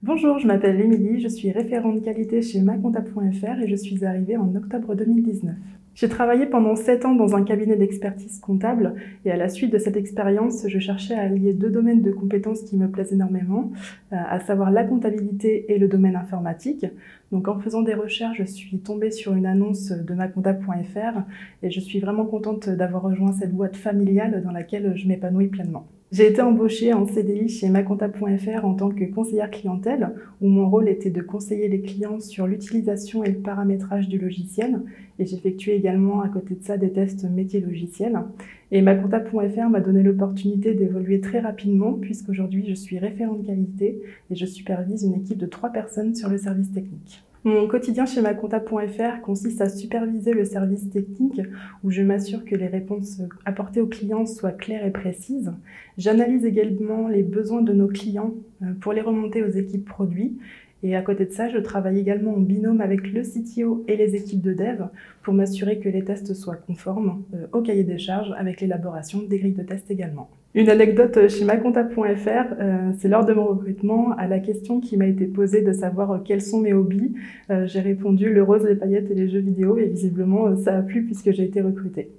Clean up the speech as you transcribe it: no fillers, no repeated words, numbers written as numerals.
Bonjour, je m'appelle Émilie, je suis référente qualité chez macomptable.fr et je suis arrivée en octobre 2019. J'ai travaillé pendant 7 ans dans un cabinet d'expertise comptable et à la suite de cette expérience, je cherchais à allier deux domaines de compétences qui me plaisent énormément, à savoir la comptabilité et le domaine informatique. Donc en faisant des recherches, je suis tombée sur une annonce de macomptable.fr et je suis vraiment contente d'avoir rejoint cette boîte familiale dans laquelle je m'épanouis pleinement. J'ai été embauchée en CDI chez macomptable.fr en tant que conseillère clientèle, où mon rôle était de conseiller les clients sur l'utilisation et le paramétrage du logiciel. Et j'effectuais également à côté de ça des tests métiers logiciels. Et macomptable.fr m'a donné l'opportunité d'évoluer très rapidement, puisqu'aujourd'hui je suis référente qualité et je supervise une équipe de 3 personnes sur le service technique. Mon quotidien chez macomptable.fr consiste à superviser le service technique où je m'assure que les réponses apportées aux clients soient claires et précises. J'analyse également les besoins de nos clients pour les remonter aux équipes produits. Et à côté de ça, je travaille également en binôme avec le CTO et les équipes de dev pour m'assurer que les tests soient conformes au cahier des charges avec l'élaboration des grilles de tests également. Une anecdote chez macomptable.fr, c'est lors de mon recrutement, à la question qui m'a été posée de savoir quels sont mes hobbies, j'ai répondu le rose, les paillettes et les jeux vidéo et visiblement ça a plu puisque j'ai été recrutée.